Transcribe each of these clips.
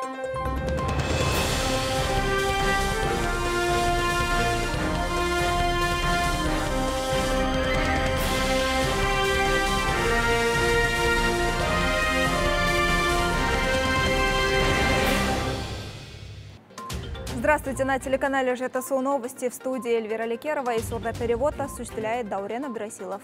Здравствуйте, на телеканале ЖТСУ новости, в студии Эльвира Лекерова и сурдоперевод осуществляет Даурен Абдрасилов.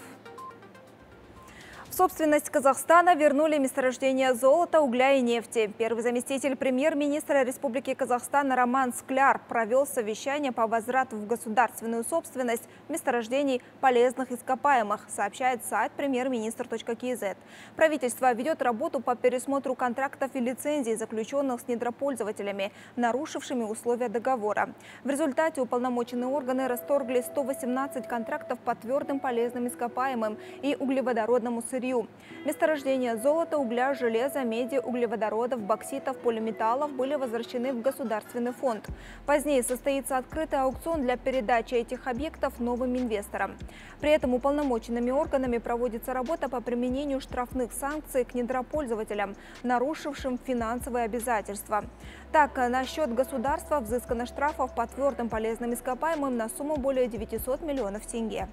В собственность Казахстана вернули месторождение золота, угля и нефти. Первый заместитель премьер-министра Республики Казахстан Роман Скляр провел совещание по возврату в государственную собственность месторождений полезных ископаемых, сообщает сайт премьер-министр.кз. Правительство ведет работу по пересмотру контрактов и лицензий, заключенных с недропользователями, нарушившими условия договора. В результате уполномоченные органы расторгли 118 контрактов по твердым полезным ископаемым и углеводородному сырью. Месторождения золота, угля, железа, меди, углеводородов, бокситов, полиметаллов были возвращены в государственный фонд. Позднее состоится открытый аукцион для передачи этих объектов новым инвесторам. При этом уполномоченными органами проводится работа по применению штрафных санкций к недропользователям, нарушившим финансовые обязательства. Так, на счет государства взыскано штрафов по твердым полезным ископаемым на сумму более 900 миллионов тенге.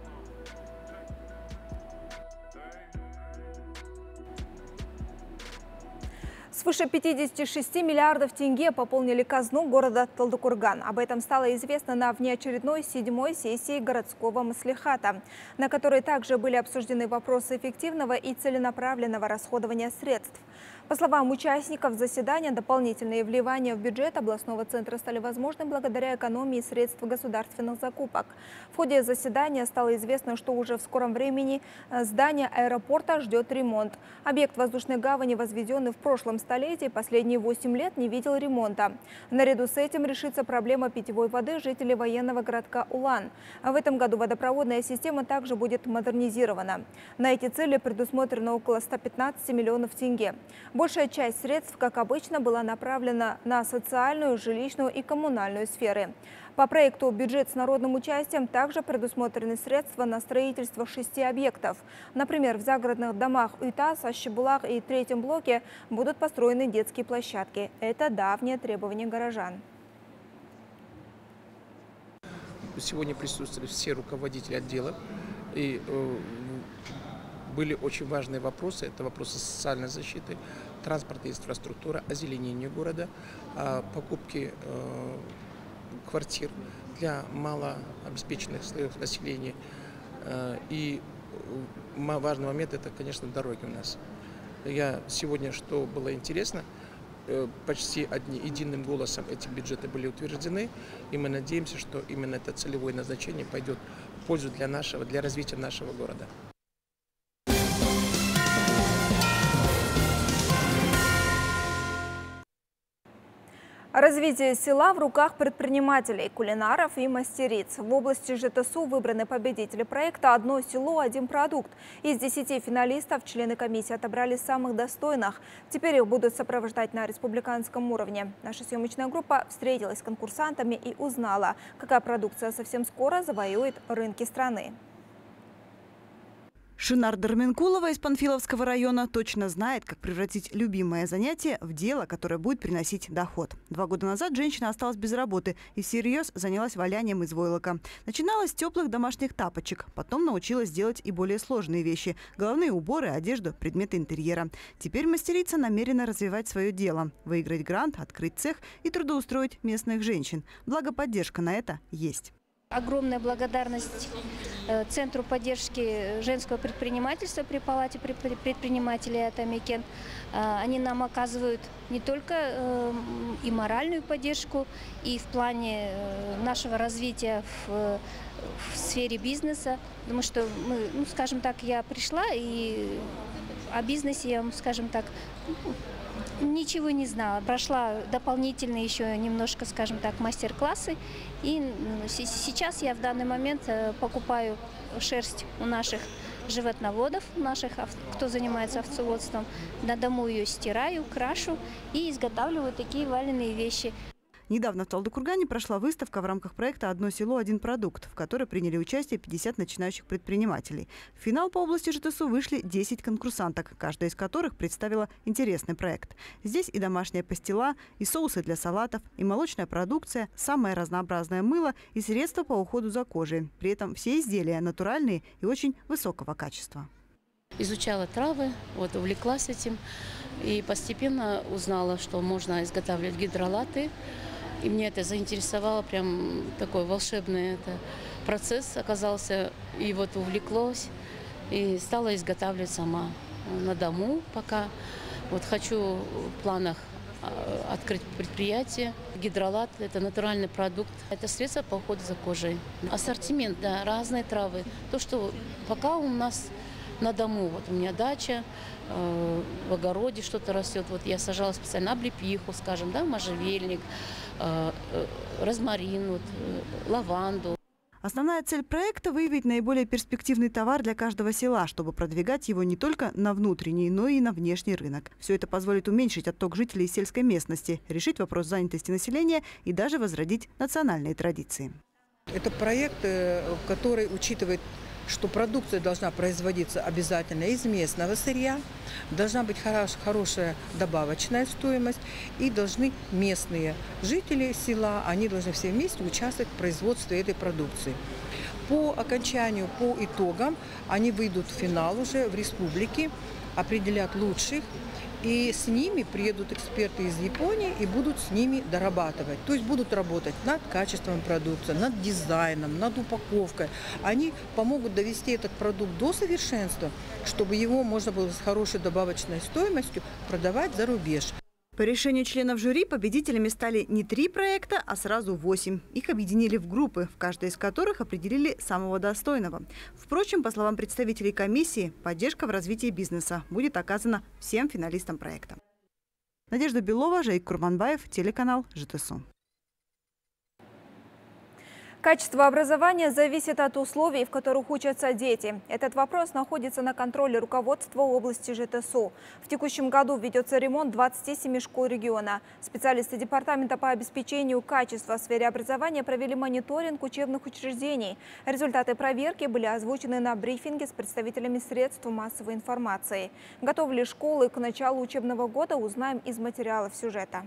Свыше 56 миллиардов тенге пополнили казну города Талдыкурган. Об этом стало известно на внеочередной 7-й сессии городского маслихата, на которой также были обсуждены вопросы эффективного и целенаправленного расходования средств. По словам участников заседания, дополнительные вливания в бюджет областного центра стали возможны благодаря экономии средств государственных закупок. В ходе заседания стало известно, что уже в скором времени здание аэропорта ждет ремонт. Объект воздушной гавани, возведенный в прошлом столетии, последние 8 лет не видел ремонта. Наряду с этим решится проблема питьевой воды жителей военного городка Улан. В этом году водопроводная система также будет модернизирована. На эти цели предусмотрено около 115 миллионов тенге. Большая часть средств, как обычно, была направлена на социальную, жилищную и коммунальную сферы. По проекту «Бюджет с народным участием» также предусмотрены средства на строительство 6 объектов. Например, в загородных домах Уйтас, Ащебулак и третьем блоке будут построены детские площадки. Это давнее требование горожан. Сегодня присутствовали все руководители отделов. И были очень важные вопросы. Это вопросы социальной защиты, транспортной инфраструктуры, озеленения города, покупки квартир для малообеспеченных слоев населения. И важный момент – это, конечно, дороги у нас. Сегодня, что было интересно, почти единым голосом эти бюджеты были утверждены, и мы надеемся, что именно это целевое назначение пойдет в пользу для развития нашего города. Развитие села в руках предпринимателей, кулинаров и мастериц. В области ЖТСУ выбраны победители проекта «Одно село, один продукт». Из 10 финалистов члены комиссии отобрали самых достойных. Теперь их будут сопровождать на республиканском уровне. Наша съемочная группа встретилась с конкурсантами и узнала, какая продукция совсем скоро завоюет рынки страны. Шинар Дарменкулова из Панфиловского района точно знает, как превратить любимое занятие в дело, которое будет приносить доход. 2 года назад женщина осталась без работы и всерьез занялась валянием из войлока. Начиналась с теплых домашних тапочек, потом научилась делать и более сложные вещи – головные уборы, одежду, предметы интерьера. Теперь мастерица намерена развивать свое дело, выиграть грант, открыть цех и трудоустроить местных женщин. Благо, поддержка на это есть. Огромная благодарность Центру поддержки женского предпринимательства при Палате предпринимателей Атамекен. Они нам оказывают не только и моральную поддержку, и в плане нашего развития в сфере бизнеса. Потому что мы, скажем так, я пришла и о бизнесе, я вам, скажем так, ничего не знала. Прошла дополнительные еще немножко, скажем так, мастер-классы. И сейчас я в данный момент покупаю шерсть у наших животноводов, кто занимается овцеводством. На дому ее стираю, крашу и изготавливаю такие валенные вещи. Недавно в Талдыкургане прошла выставка в рамках проекта «Одно село, один продукт», в которой приняли участие 50 начинающих предпринимателей. В финал по области ЖТСУ вышли 10 конкурсанток, каждая из которых представила интересный проект. Здесь и домашняя пастила, и соусы для салатов, и молочная продукция, самое разнообразное мыло и средства по уходу за кожей. При этом все изделия натуральные и очень высокого качества. Изучала травы, увлеклась этим и постепенно узнала, что можно изготавливать гидролаты. И мне это заинтересовало, прям такой волшебный процесс оказался. И увлеклась и стала изготавливать сама на дому пока. Хочу в планах открыть предприятие. Гидролат – это натуральный продукт. Это средство по уходу за кожей. Ассортимент, да, разные травы. То, что пока у нас на дому. У меня дача, в огороде что-то растет. Я сажала специально облепиху, скажем, да, можжевельник, розмарин, лаванду. Основная цель проекта – выявить наиболее перспективный товар для каждого села, чтобы продвигать его не только на внутренний, но и на внешний рынок. Все это позволит уменьшить отток жителей из сельской местности, решить вопрос занятости населения и даже возродить национальные традиции. Это проект, который учитывает, что продукция должна производиться обязательно из местного сырья, должна быть хорошая добавочная стоимость, и должны местные жители села, они должны все вместе участвовать в производстве этой продукции. По окончанию, по итогам, они выйдут в финал уже в республике, определят лучших, и с ними приедут эксперты из Японии и будут с ними дорабатывать. То есть будут работать над качеством продукции, над дизайном, над упаковкой. Они помогут довести этот продукт до совершенства, чтобы его можно было с хорошей добавочной стоимостью продавать за рубеж. По решению членов жюри победителями стали не 3 проекта, а сразу 8. Их объединили в группы, в каждой из которых определили самого достойного. Впрочем, по словам представителей комиссии, поддержка в развитии бизнеса будет оказана всем финалистам проекта. Надежда Белова, Жейк Курманбаев, телеканал ЖТСУ. Качество образования зависит от условий, в которых учатся дети. Этот вопрос находится на контроле руководства области ЖТСУ. В текущем году ведется ремонт 27 школ региона. Специалисты департамента по обеспечению качества в сфере образования провели мониторинг учебных учреждений. Результаты проверки были озвучены на брифинге с представителями средств массовой информации. Готовы ли школы к началу учебного года, узнаем из материалов сюжета.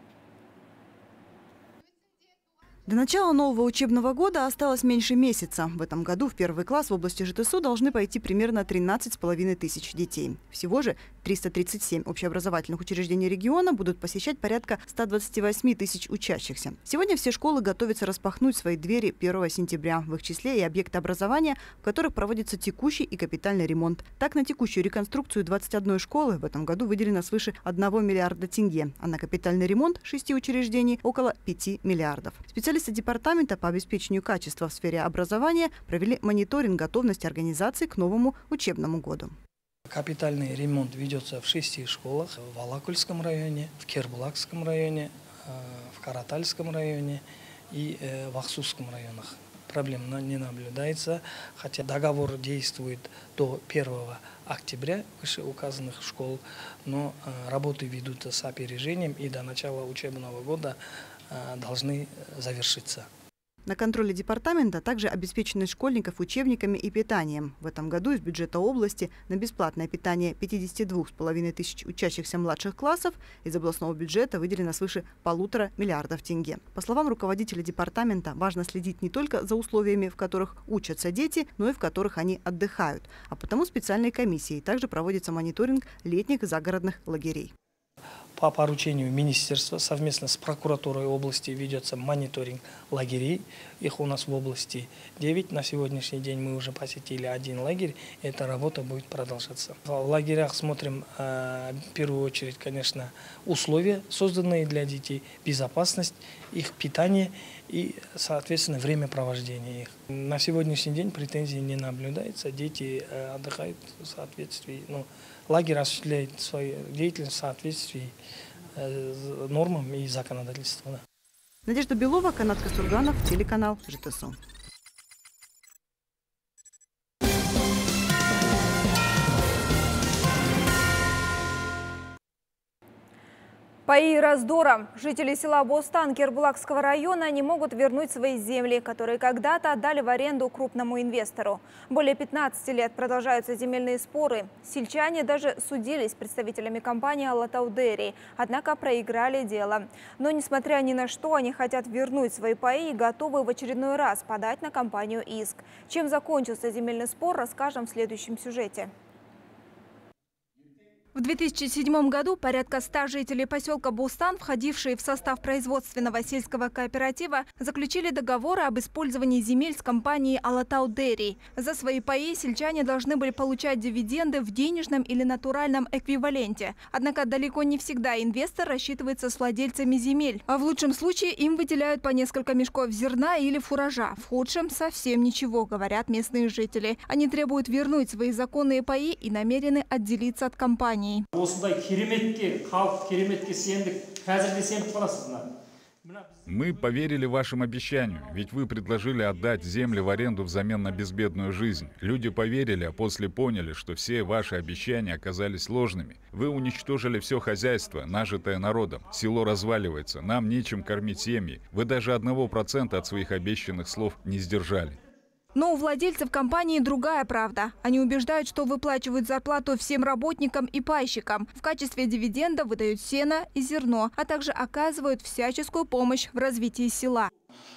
До начала нового учебного года осталось меньше месяца. В этом году в первый класс в области ЖТСУ должны пойти примерно 13,5 тысяч детей. Всего же 337 общеобразовательных учреждений региона будут посещать порядка 128 тысяч учащихся. Сегодня все школы готовятся распахнуть свои двери 1 сентября. В их числе и объекты образования, в которых проводится текущий и капитальный ремонт. Так, на текущую реконструкцию 21 школы в этом году выделено свыше 1 миллиарда тенге, а на капитальный ремонт 6 учреждений около 5 миллиардов. Специалисты департамента по обеспечению качества в сфере образования провели мониторинг готовности организации к новому учебному году. Капитальный ремонт ведется в 6 школах: в Алакульском районе, в Кербулакском районе, в Каратальском районе и в Ахсусском районах. Проблем не наблюдается, хотя договор действует до 1 октября вышеуказанных школ, но работы ведутся с опережением и до начала учебного года должны завершиться. На контроле департамента также обеспеченность школьников учебниками и питанием. В этом году из бюджета области на бесплатное питание 52,5 тысяч учащихся младших классов из областного бюджета выделено свыше 1,5 миллиардов тенге. По словам руководителя департамента, важно следить не только за условиями, в которых учатся дети, но и в которых они отдыхают. А потому специальной комиссией также проводится мониторинг летних загородных лагерей. По поручению министерства совместно с прокуратурой области ведется мониторинг лагерей. Их у нас в области 9. На сегодняшний день мы уже посетили 1 лагерь. Эта работа будет продолжаться. В лагерях смотрим в первую очередь, конечно, условия, созданные для детей, безопасность, их питание и, соответственно, время провождения их. На сегодняшний день претензий не наблюдается. Дети отдыхают в соответствии. Лагерь осуществляет свою деятельность в соответствии с нормам и законодательством. Надежда Белова, Канат Касурганов, телеканал ЖТСУ. Паи раздора. Жители села Бостан Кербулакского района не могут вернуть свои земли, которые когда-то отдали в аренду крупному инвестору. Более 15 лет продолжаются земельные споры. Сельчане даже судились с представителями компании «Алатау-Дерри», однако проиграли дело. Но несмотря ни на что, они хотят вернуть свои паи и готовы в очередной раз подать на компанию иск. Чем закончился земельный спор, расскажем в следующем сюжете. В 2007 году порядка 100 жителей поселка Бустан, входившие в состав производственного сельского кооператива, заключили договоры об использовании земель с компанией «Алатау-Дерри». За свои паи сельчане должны были получать дивиденды в денежном или натуральном эквиваленте. Однако далеко не всегда инвестор рассчитывается с владельцами земель. А в лучшем случае им выделяют по несколько мешков зерна или фуража. В худшем совсем ничего, говорят местные жители. Они требуют вернуть свои законные паи и намерены отделиться от компании. Мы поверили вашим обещанию, ведь вы предложили отдать земли в аренду взамен на безбедную жизнь. Люди поверили, а после поняли, что все ваши обещания оказались ложными. Вы уничтожили все хозяйство, нажитое народом. Село разваливается, нам нечем кормить семьи. Вы даже 1% от своих обещанных слов не сдержали. Но у владельцев компании другая правда. Они убеждают, что выплачивают зарплату всем работникам и пайщикам. В качестве дивиденда выдают сено и зерно, а также оказывают всяческую помощь в развитии села.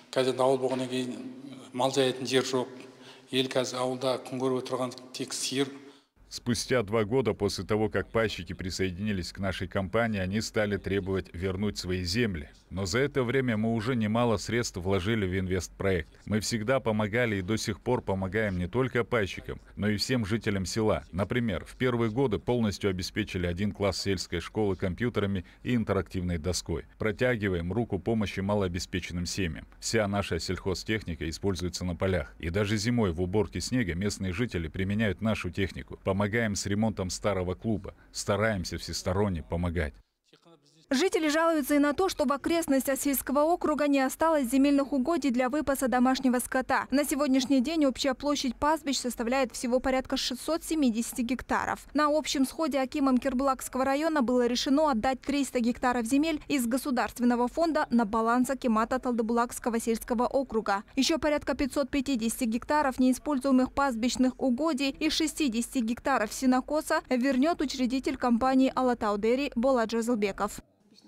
Спустя 2 года после того, как пайщики присоединились к нашей компании, они стали требовать вернуть свои земли. Но за это время мы уже немало средств вложили в инвестпроект. Мы всегда помогали и до сих пор помогаем не только пайщикам, но и всем жителям села. Например, в первые годы полностью обеспечили 1 класс сельской школы компьютерами и интерактивной доской. Протягиваем руку помощи малообеспеченным семьям. Вся наша сельхозтехника используется на полях. И даже зимой в уборке снега местные жители применяют нашу технику. Помогаем с ремонтом старого клуба. Стараемся всесторонне помогать. Жители жалуются и на то, что в окрестностях сельского округа не осталось земельных угодий для выпаса домашнего скота. На сегодняшний день общая площадь пастбищ составляет всего порядка 670 гектаров. На общем сходе акимом Кербулакского района было решено отдать 300 гектаров земель из государственного фонда на баланс акимата Талдыбулакского сельского округа. Еще порядка 550 гектаров неиспользуемых пастбищных угодий и 60 гектаров сенокоса вернет учредитель компании «Алатау-Дерри» Болат Жазылбеков.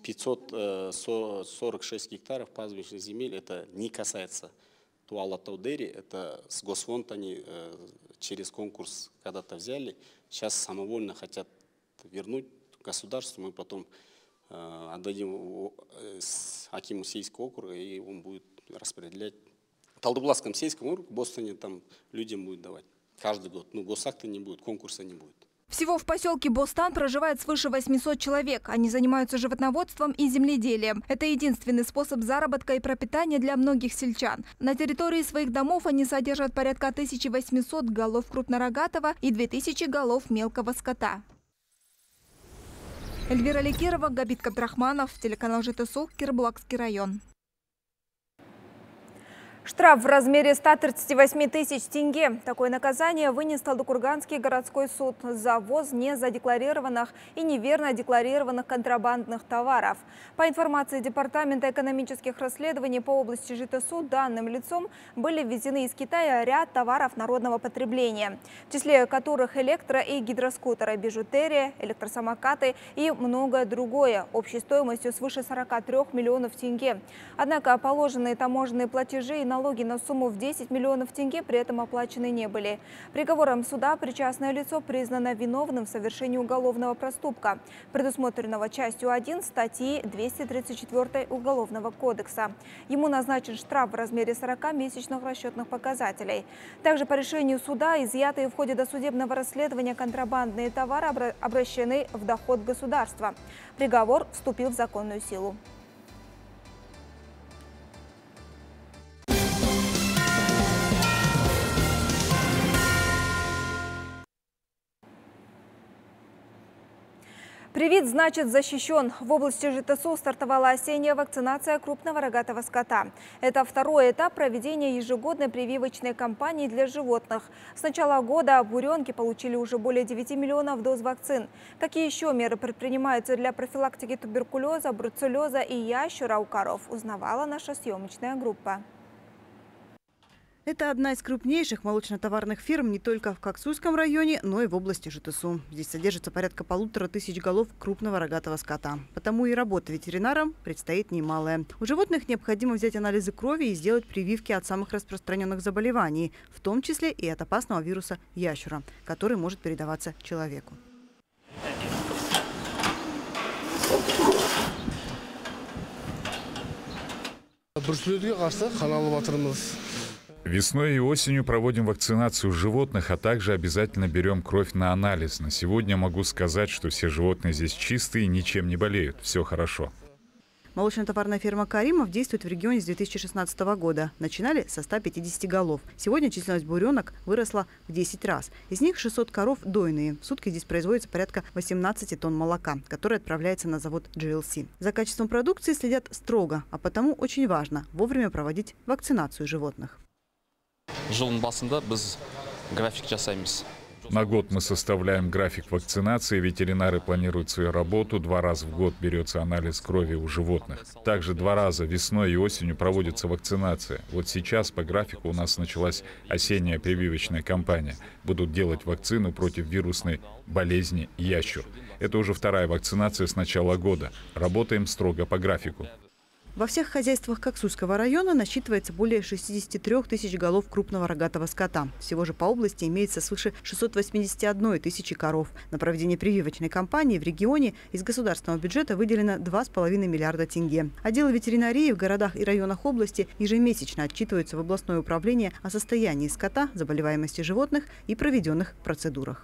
546 гектаров пастбищных земель это не касается Алатау-Дерри, это с Госфонд они через конкурс когда-то взяли, сейчас самовольно хотят вернуть государству, мы потом отдадим акиму сельского округа, и он будет распределять. В Талдыбулакском сельском округе, в Бостоне там людям будет давать каждый год, но госакта не будет, конкурса не будет. Всего в поселке Бостан проживает свыше 800 человек. Они занимаются животноводством и земледелием. Это единственный способ заработка и пропитания для многих сельчан. На территории своих домов они содержат порядка 1800 голов крупнорогатого и 2000 голов мелкого скота. Эльвира Лекерова, Габит Кабдрахманов, телеканал ЖТСУ, Кербулакский район. Штраф в размере 138 тысяч тенге. Такое наказание вынес Талдыкурганский городской суд за ввоз незадекларированных и неверно декларированных контрабандных товаров. По информации Департамента экономических расследований по области ЖТСУ, данным лицом были ввезены из Китая ряд товаров народного потребления, в числе которых электро- и гидроскутеры, бижутерия, электросамокаты и многое другое, общей стоимостью свыше 43 миллионов тенге. Однако положенные таможенные платежи и налоги на сумму в 10 миллионов тенге при этом оплачены не были. Приговором суда причастное лицо признано виновным в совершении уголовного проступка, предусмотренного частью 1 статьи 234 Уголовного кодекса. Ему назначен штраф в размере 40 месячных расчетных показателей. Также по решению суда изъятые в ходе досудебного расследования контрабандные товары обращены в доход государства. Приговор вступил в законную силу. Привит значит защищен. В области ЖТСУ стартовала осенняя вакцинация крупного рогатого скота. Это второй этап проведения ежегодной прививочной кампании для животных. С начала года буренки получили уже более 9 миллионов доз вакцин. Какие еще меры предпринимаются для профилактики туберкулеза, бруцеллеза и ящера у коров, узнавала наша съемочная группа. Это одна из крупнейших молочно-товарных фирм не только в Коксуйском районе, но и в области ЖТСУ. Здесь содержится порядка 1500 голов крупного рогатого скота. Потому и работа ветеринарам предстоит немалая. У животных необходимо взять анализы крови и сделать прививки от самых распространенных заболеваний, в том числе и от опасного вируса ящера, который может передаваться человеку. Весной и осенью проводим вакцинацию животных, а также обязательно берем кровь на анализ. На сегодня могу сказать, что все животные здесь чистые, ничем не болеют. Все хорошо. Молочно-товарная ферма «Каримов» действует в регионе с 2016 года. Начинали со 150 голов. Сегодня численность буренок выросла в 10 раз. Из них 600 коров дойные. В сутки здесь производится порядка 18 тонн молока, которое отправляется на завод GLC. За качеством продукции следят строго, а потому очень важно вовремя проводить вакцинацию животных. На год мы составляем график вакцинации. Ветеринары планируют свою работу. 2 раза в год берется анализ крови у животных. Также 2 раза весной и осенью проводится вакцинация. Вот сейчас по графику у нас началась осенняя прививочная кампания. Будут делать вакцину против вирусной болезни ящур. Это уже 2-я вакцинация с начала года. Работаем строго по графику. Во всех хозяйствах Коксуйского района насчитывается более 63 тысяч голов крупного рогатого скота. Всего же по области имеется свыше 681 тысячи коров. На проведение прививочной кампании в регионе из государственного бюджета выделено 2,5 миллиарда тенге. Отделы ветеринарии в городах и районах области ежемесячно отчитываются в областное управление о состоянии скота, заболеваемости животных и проведенных процедурах.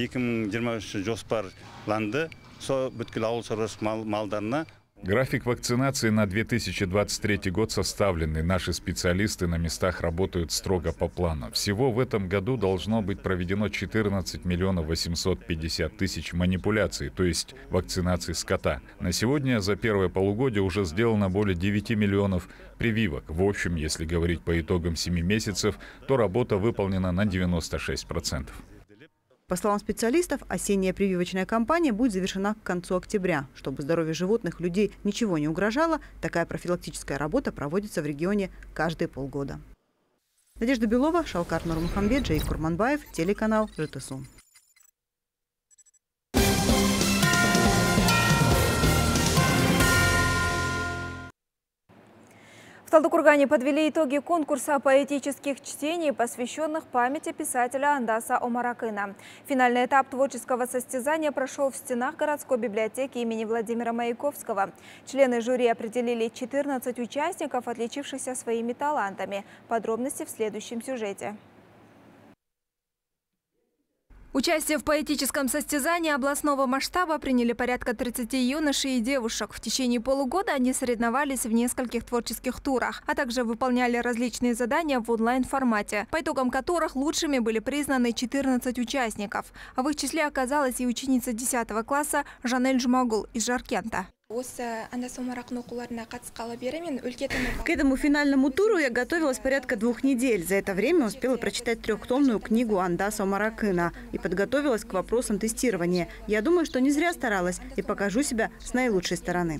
График вакцинации на 2023 год составленный. Наши специалисты на местах работают строго по плану. Всего в этом году должно быть проведено 14 миллионов 850 тысяч манипуляций, то есть вакцинации скота. На сегодня за первое полугодие уже сделано более 9 миллионов прививок. В общем, если говорить по итогам 7 месяцев, то работа выполнена на 96%. По словам специалистов, осенняя прививочная кампания будет завершена к концу октября. Чтобы здоровью животных, людей ничего не угрожало, такая профилактическая работа проводится в регионе каждые полгода. Надежда Белова, Шалкар Нурмухамбет, Джейк Курманбаев, телеканал ЖТСУ. В Талдыкургане подвели итоги конкурса поэтических чтений, посвященных памяти писателя Андаса Омаракына. Финальный этап творческого состязания прошел в стенах городской библиотеки имени Владимира Маяковского. Члены жюри определили 14 участников, отличившихся своими талантами. Подробности в следующем сюжете. Участие в поэтическом состязании областного масштаба приняли порядка 30 юношей и девушек. В течение полугода они соревновались в нескольких творческих турах, а также выполняли различные задания в онлайн-формате, по итогам которых лучшими были признаны 14 участников. А в их числе оказалась и ученица 10 класса Жанель Жумагул из Жаркента. К этому финальному туру я готовилась порядка 2 недель. За это время успела прочитать 3-томную книгу Андаса Омаракына и подготовилась к вопросам тестирования. Я думаю, что не зря старалась и покажу себя с наилучшей стороны.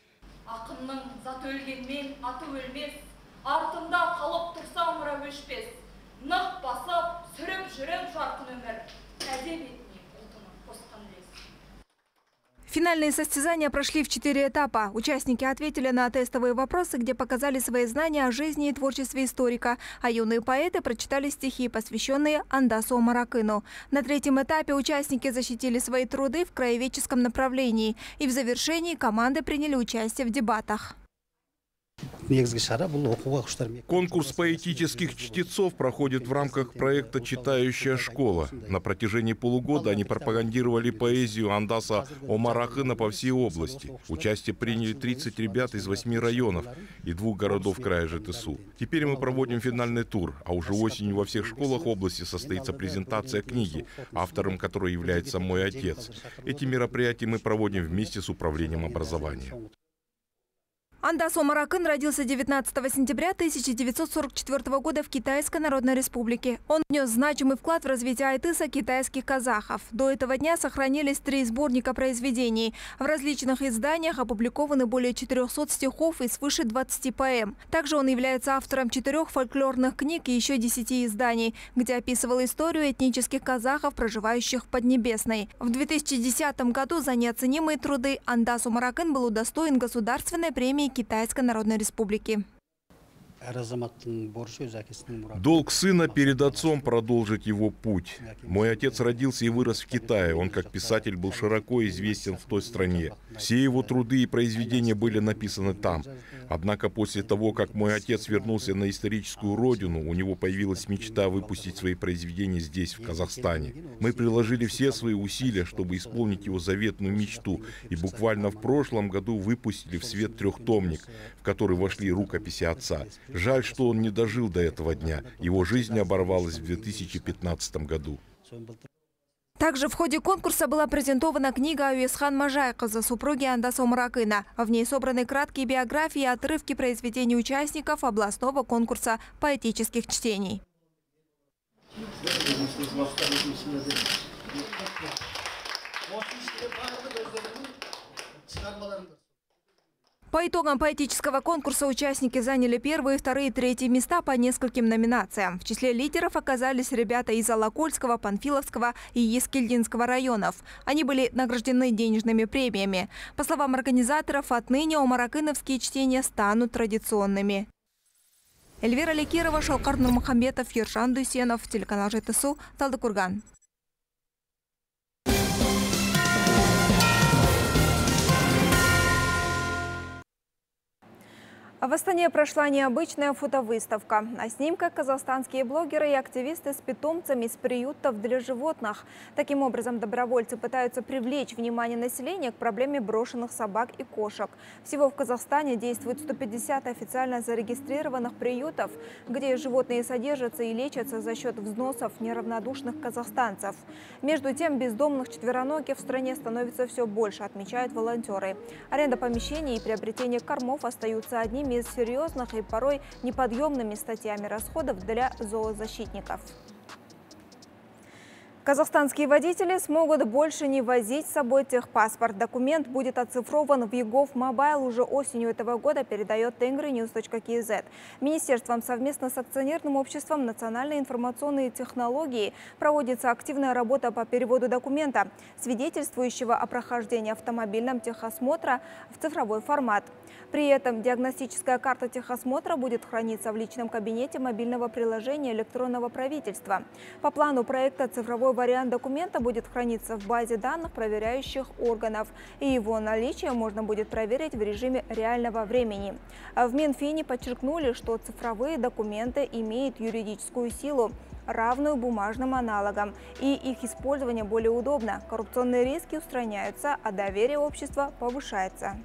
Финальные состязания прошли в 4 этапа. Участники ответили на тестовые вопросы, где показали свои знания о жизни и творчестве историка, а юные поэты прочитали стихи, посвященные Андасу Омаракыну. На 3-м этапе участники защитили свои труды в краеведческом направлении. И в завершении команды приняли участие в дебатах. Конкурс поэтических чтецов проходит в рамках проекта «Читающая школа». На протяжении полугода они пропагандировали поэзию Андаса Омаракына по всей области. Участие приняли 30 ребят из 8 районов и 2 городов края ЖТСУ. Теперь мы проводим финальный тур, а уже осенью во всех школах области состоится презентация книги, автором которой является мой отец. Эти мероприятия мы проводим вместе с управлением образования. Андас Омаракын родился 19 сентября 1944 года в Китайской Народной Республике. Он внес значимый вклад в развитие айтыса китайских казахов. До этого дня сохранились 3 сборника произведений. В различных изданиях опубликованы более 400 стихов и свыше 20 поэм. Также он является автором 4 фольклорных книг и еще 10 изданий, где описывал историю этнических казахов, проживающих в Поднебесной. В 2010 году за неоценимые труды Андас Омаракын был удостоен Государственной премии Китайской Народной Республики. Долг сына перед отцом продолжить его путь. Мой отец родился и вырос в Китае. Он как писатель был широко известен в той стране. Все его труды и произведения были написаны там. Однако после того, как мой отец вернулся на историческую родину, у него появилась мечта выпустить свои произведения здесь, в Казахстане. Мы приложили все свои усилия, чтобы исполнить его заветную мечту, и буквально в прошлом году выпустили в свет 3-томник, в который вошли рукописи отца. Жаль, что он не дожил до этого дня. Его жизнь оборвалась в 2015 году. Также в ходе конкурса была презентована книга Ауесхан Мажайқызы, супруги Андаса Омаракына. В ней собраны краткие биографии и отрывки произведений участников областного конкурса поэтических чтений. По итогам поэтического конкурса участники заняли 1-е, 2-е и 3-е места по нескольким номинациям. В числе лидеров оказались ребята из Алакольского, Панфиловского и Ескильдинского районов. Они были награждены денежными премиями. По словам организаторов, отныне омаракыновские чтения станут традиционными. Эльвира Лекирова, Шалкар Нурмухамбетов, Ержан Дусенов, телеканал ЖТСУ, Талдыкурган. В Астане прошла необычная фотовыставка. На снимках казахстанские блогеры и активисты с питомцами из приютов для животных. Таким образом, добровольцы пытаются привлечь внимание населения к проблеме брошенных собак и кошек. Всего в Казахстане действует 150 официально зарегистрированных приютов, где животные содержатся и лечатся за счет взносов неравнодушных казахстанцев. Между тем, бездомных четвероногих в стране становится все больше, отмечают волонтеры. Аренда помещений и приобретение кормов остаются одними из серьезных и порой неподъемными статьями расходов для зоозащитников. Казахстанские водители смогут больше не возить с собой техпаспорт. Документ будет оцифрован в ЕГОВ Мобайл уже осенью этого года, передает tengrinews.kz. Министерством совместно с акционерным обществом «Национальные информационные технологии» проводится активная работа по переводу документа, свидетельствующего о прохождении автомобильного техосмотра, в цифровой формат. При этом диагностическая карта техосмотра будет храниться в личном кабинете мобильного приложения электронного правительства. По плану проекта цифровой вариант документа будет храниться в базе данных проверяющих органов, и его наличие можно будет проверить в режиме реального времени. В Минфине подчеркнули, что цифровые документы имеют юридическую силу, равную бумажным аналогам, и их использование более удобно. Коррупционные риски устраняются, а доверие общества повышается.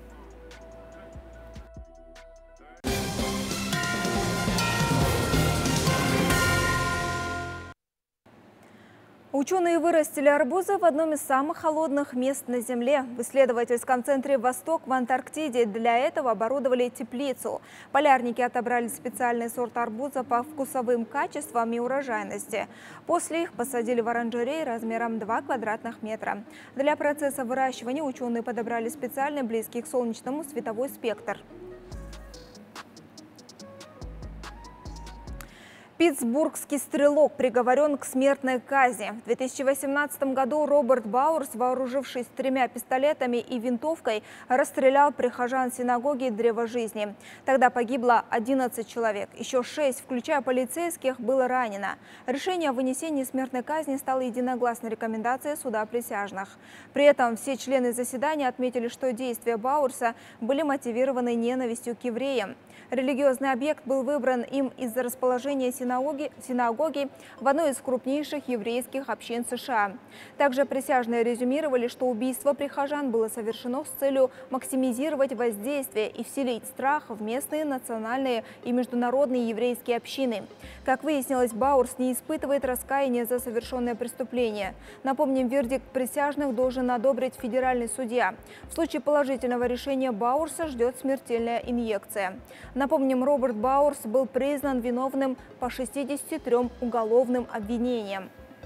Ученые вырастили арбузы в одном из самых холодных мест на Земле. В исследовательском центре «Восток» в Антарктиде для этого оборудовали теплицу. Полярники отобрали специальный сорт арбуза по вкусовым качествам и урожайности. После их посадили в оранжерей размером 2 квадратных метра. Для процесса выращивания ученые подобрали специальный близкий к солнечному световой спектр. Питтсбургский стрелок приговорен к смертной казни. В 2018 году Роберт Бауэрс, вооружившись 3 пистолетами и винтовкой, расстрелял прихожан синагоги Древа Жизни. Тогда погибло 11 человек. Еще 6, включая полицейских, было ранено. Решение о вынесении смертной казни стало единогласной рекомендацией суда присяжных. При этом все члены заседания отметили, что действия Бауэрса были мотивированы ненавистью к евреям. Религиозный объект был выбран им из-за расположения синагоги в одной из крупнейших еврейских общин США. Также присяжные резюмировали, что убийство прихожан было совершено с целью максимизировать воздействие и вселить страх в местные, национальные и международные еврейские общины. Как выяснилось, Бауэрс не испытывает раскаяния за совершенное преступление. Напомним, вердикт присяжных должен одобрить федеральный судья. В случае положительного решения Бауэрса ждет смертельная инъекция. Напомним, Роберт Бауэрс был признан виновным по 63 уголовным обвинениям.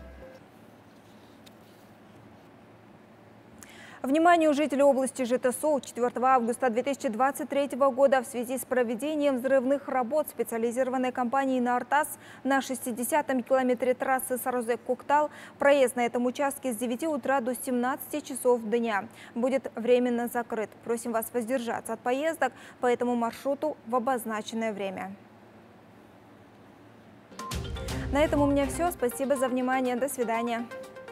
Вниманию жителей области Житесу 4 августа 2023 года в связи с проведением взрывных работ специализированной компании «Нартас» на 60-м километре трассы Сарозек-Коктал проезд на этом участке с 9 утра до 17 часов дня будет временно закрыт. Просим вас воздержаться от поездок по этому маршруту в обозначенное время. На этом у меня все. Спасибо за внимание. До свидания.